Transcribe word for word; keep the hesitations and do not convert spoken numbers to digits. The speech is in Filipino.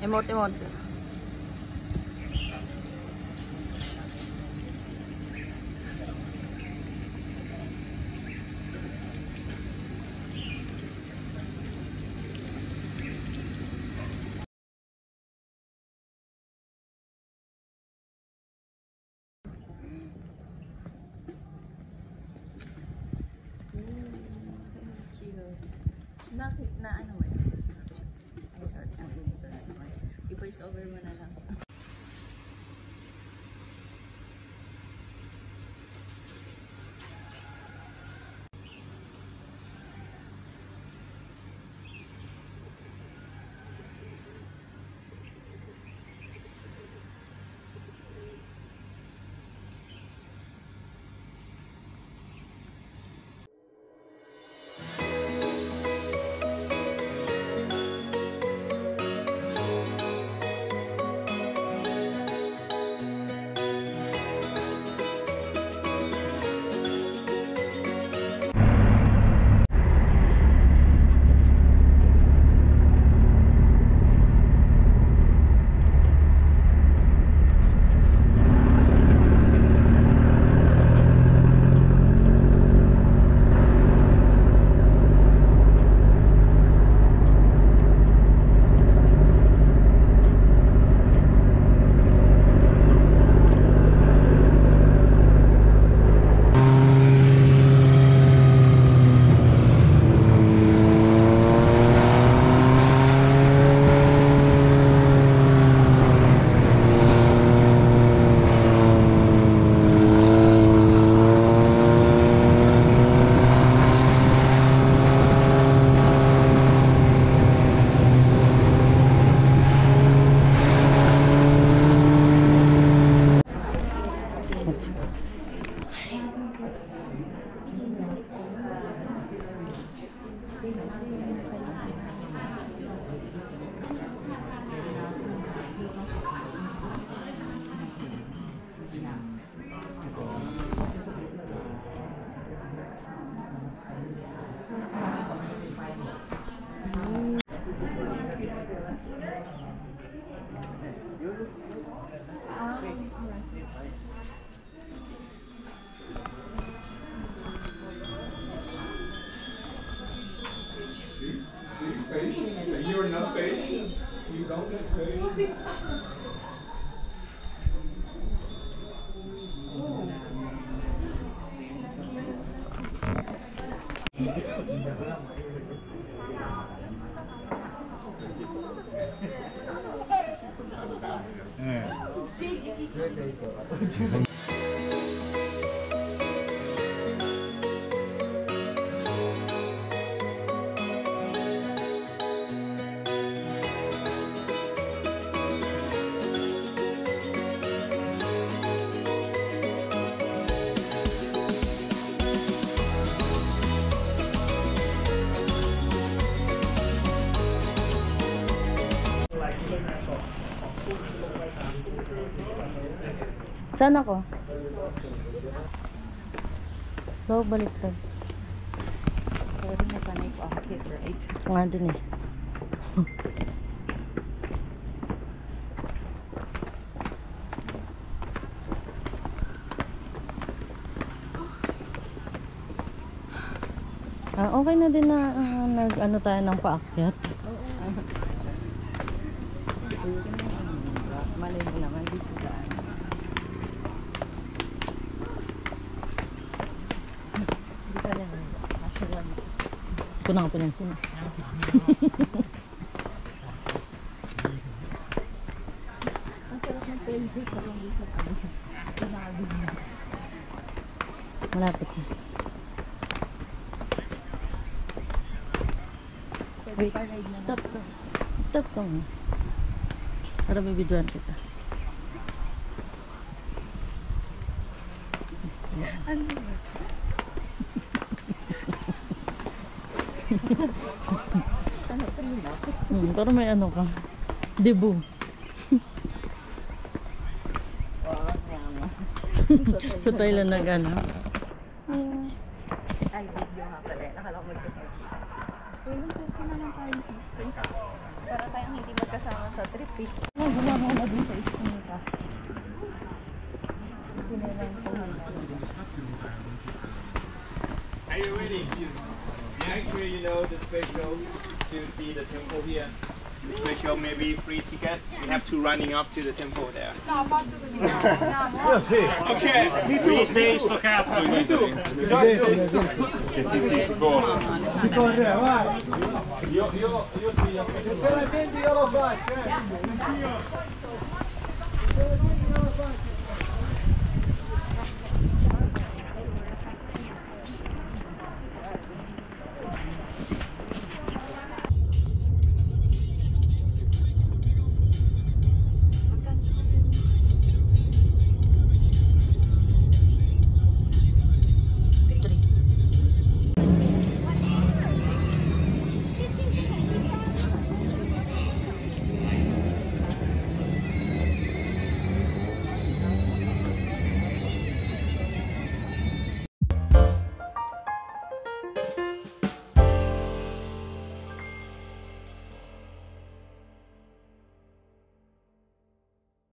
Emote-emote. Bakit na ano mo yun? Ay, sorry. Ang ganito na naman. I-voice over mo na lang. Patient, and you're not patient. You don't get patient. Saan ako? Daw baliktad. Sorry, nasanay ko ako paper. Nga dun eh. Ah, okay na din na uh, nag ano tayo ng paakyat. Malay mo naman, bisitaan. Hindi ka lang. Asya Ito na nga pinansin. Ang sarap ng pelvic. Parang bisa ka. Malapit na. Wait, stop ka. Stop ka mo. Para bibidyoan kita. Ano? Ano pa nila? Hmm, pero may ano ka. Debu. Sa Thailand nag ano. Ay, video nga pala. Nakala ko magkasal. Tulong selfie na lang tayo. Para tayong hindi mag kasama sa trip eh. Ay, gumama na din sa iskinita. Tinilang ko Are you ready? Make sure you know the special to see the temple here. The special maybe free ticket. We have two running up to the temple there. Okay. We say sto cazzo in Italy. Che si si corre. Si corre, vai! Io, io, io ti... Se te la senti io lo faccio, eh!